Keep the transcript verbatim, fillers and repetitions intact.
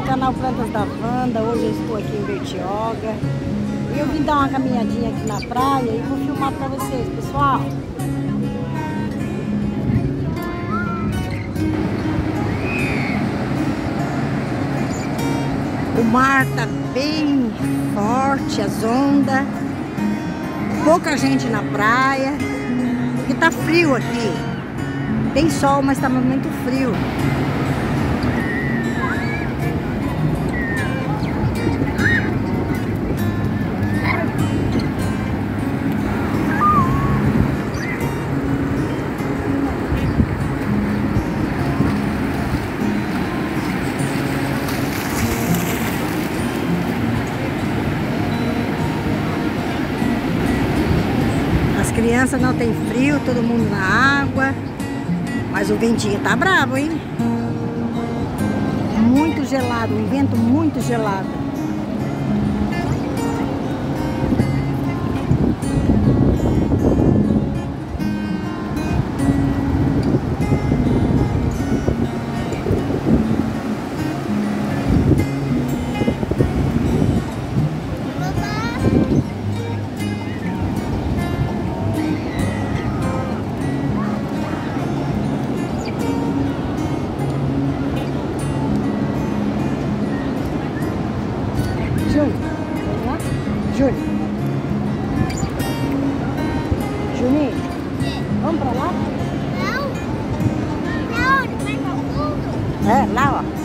do canal Plantas da Wanda. Hoje eu estou aqui em Bertioga e eu vim dar uma caminhadinha aqui na praia e vou filmar para vocês, pessoal. O mar tá bem forte, as ondas, pouca gente na praia, porque tá frio aqui. Tem sol, mas tá muito frio. As crianças não tem frio, todo mundo na água. Mas o ventinho tá bravo, hein? Muito gelado, um vento muito gelado. Júnior, vamos lá? Júnior. Juninho, vamos pra lá? Não. Não, ele vai no fundo. É, lá, ó.